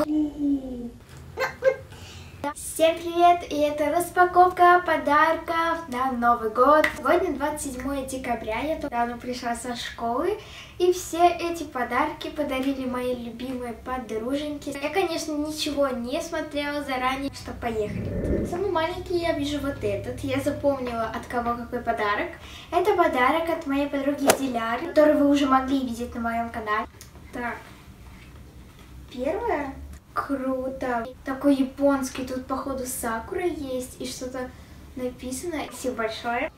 Всем привет! И это распаковка подарков на Новый год. Сегодня 27 декабря, я недавно пришла со школы, и все эти подарки подарили мои любимые подруженьки. Я, конечно, ничего не смотрела заранее, что поехали. Самый маленький я вижу вот этот. Я запомнила, от кого какой подарок. Это подарок от моей подруги Диляры, который вы уже могли видеть на моем канале. Так, первое. Круто. Такой японский. Тут, походу, сакура есть и что-то написано. Спасибо большое.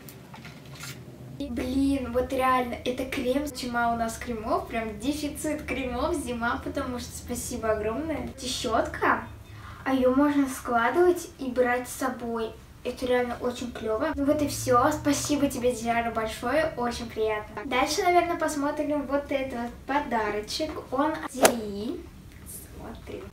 Блин, вот реально, это крем. Зима у нас кремов. Прям дефицит кремов. Зима, потому что спасибо огромное. Это щетка. А ее можно складывать и брать с собой. Это реально очень клево. Ну вот и все. Спасибо тебе, Диляра, большое. Очень приятно. Дальше, наверное, посмотрим вот этот вот подарочек. Он от Ди. Смотрим.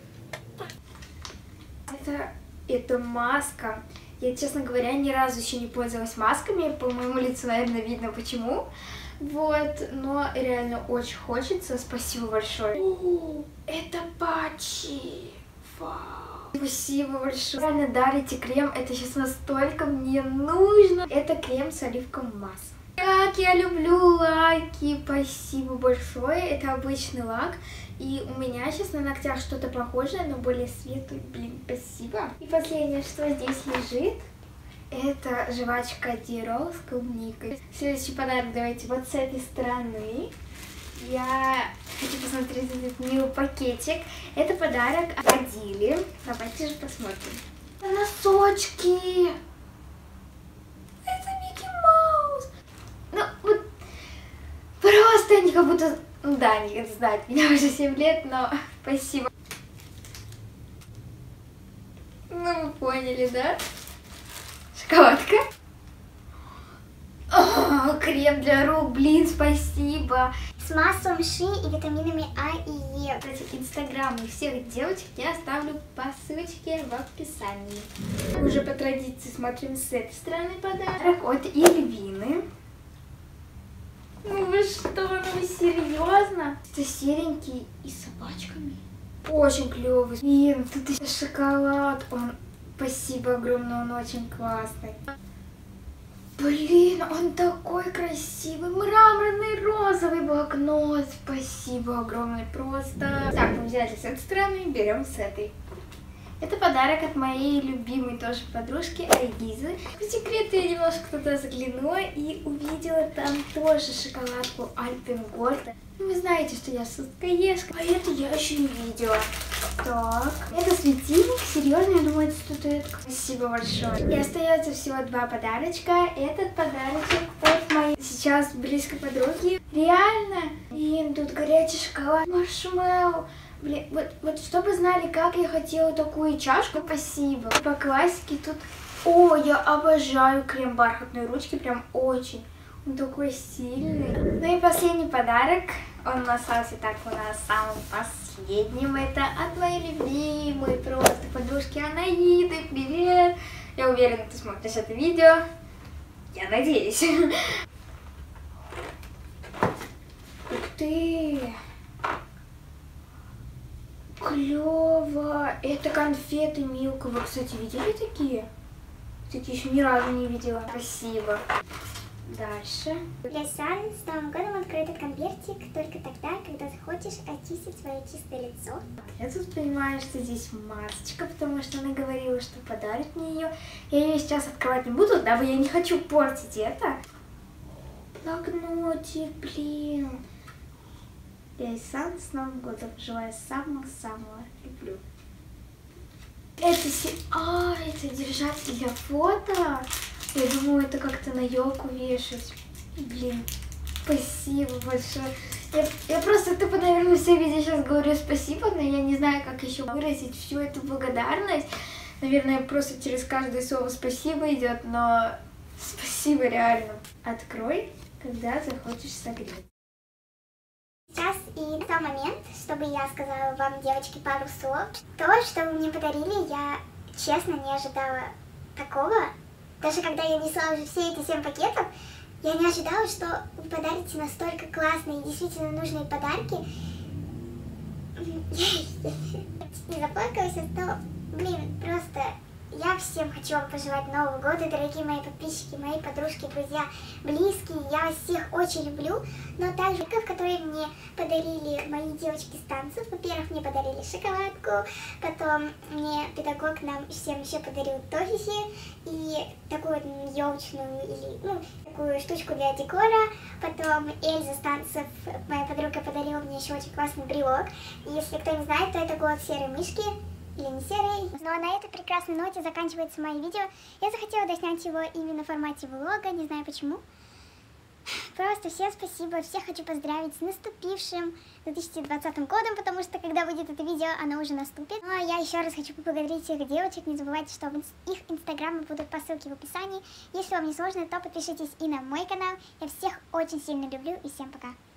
Это маска. Я, честно говоря, ни разу еще не пользовалась масками. По моему лицу, наверное, видно почему. Вот, но реально очень хочется. Спасибо большое. Это патчи. Вау. Спасибо большое. Реально дарите крем. Это сейчас настолько мне нужно. Это крем с оливковым маслом. Как я люблю лаки. Спасибо большое. Это обычный лак. И у меня сейчас на ногтях что-то похожее, но более светлый. Блин, спасибо. И последнее, что здесь лежит, это жвачка Диро с клубникой. Следующий подарок давайте вот с этой стороны. Я хочу посмотреть этот милый пакетик. Это подарок от Дили. Давайте же посмотрим. Носочки. Это Микки Маус. Ну, вот просто они как будто... Ну да, они знают меня уже 7 лет, но спасибо. Ну, вы поняли, да? Шоколадка. О, крем для рук, блин, спасибо. С маслом ши и витаминами А и Е. Кстати, инстаграмы всех девочек я оставлю по ссылочке в описании. Уже по традиции смотрим с этой стороны подарок от Ильвины. Ну вы что, ну вы серьезно? Это серенький и с собачками. Очень клевый. Блин, тут еще шоколад. Спасибо огромное, он очень классный. Блин, он такой красивый. Мраморный розовый блокнот. Спасибо огромное просто. Так, мы взяли с этой стороны, берем с этой. Это подарок от моей любимой тоже подружки Айгизы. По секрету я немножко туда заглянула и увидела там тоже шоколадку Альпенгольд. Ну, вы знаете, что я сладкоежка, а это я еще не видела. Так, это светильник, серьезно, я думаю, это статуэтка. Спасибо большое. И остается всего 2 подарочка. Этот подарочек от моей сейчас близкой подруги. Реально, блин, тут горячий шоколад, маршмеллоу. Блин, вот чтобы знали, как я хотела такую чашку, спасибо. По классике тут... О, я обожаю крем бархатной ручки, прям очень. Он такой сильный. Ну и последний подарок. Он остался так у нас самым последним. Это от моей любимой просто подружки Анаиды. Привет! Я уверена, ты смотришь это видео. Я надеюсь. Ух ты! Клево! Это конфеты Милка. Вы, кстати, видели такие? Такие еще ни разу не видела. Спасибо. Дальше. Для Сан с Новым годом открой этот конвертик только тогда, когда захочешь очистить свое чистое лицо. Я тут понимаю, что здесь масочка, потому что она говорила, что подарит мне ее. Я ее сейчас открывать не буду, дабы я не хочу портить это. Блокнотик, блин. Я и Сан с Новым годом желаю самого-самого. Люблю. Это держатель для фото. Я думаю, это как-то на елку вешать. Блин, спасибо большое. Я просто тупо, наверное, все видео сейчас говорю спасибо, но я не знаю, как еще выразить всю эту благодарность. Наверное, просто через каждое слово спасибо идет, но спасибо реально. Открой, когда захочешь согреть. Сейчас и тот момент, чтобы я сказала вам, девочки, пару слов. То, что вы мне подарили, я честно не ожидала такого. Даже когда я несла уже все эти 7 пакетов, я не ожидала, что вы подарите настолько классные и действительно нужные подарки. чуть не заплакалась, то, блин, просто я всем хочу вам пожелать Нового года, дорогие мои подписчики, мои подружки, друзья, близкие. Я вас всех очень люблю, но также, которые мне подарили мои девочки с танцев. Во-первых, мне подарили шоколадку, потом мне педагог нам всем еще подарил тофифи и такую вот елочную или, ну, такую штучку для декора. Потом Эльза с танцев, моя подруга, подарила мне еще очень классный брелок. И если кто не знает, то это голод серой мышки. Или не серый. Ну а на этой прекрасной ноте заканчивается мое видео. Я захотела доснять его именно в формате влога, не знаю почему. Просто всем спасибо, всех хочу поздравить с наступившим 2020 годом, потому что когда выйдет это видео, оно уже наступит. Ну а я еще раз хочу поблагодарить всех девочек, не забывайте, что их инстаграмы будут по ссылке в описании. Если вам не сложно, то подпишитесь и на мой канал. Я всех очень сильно люблю и всем пока.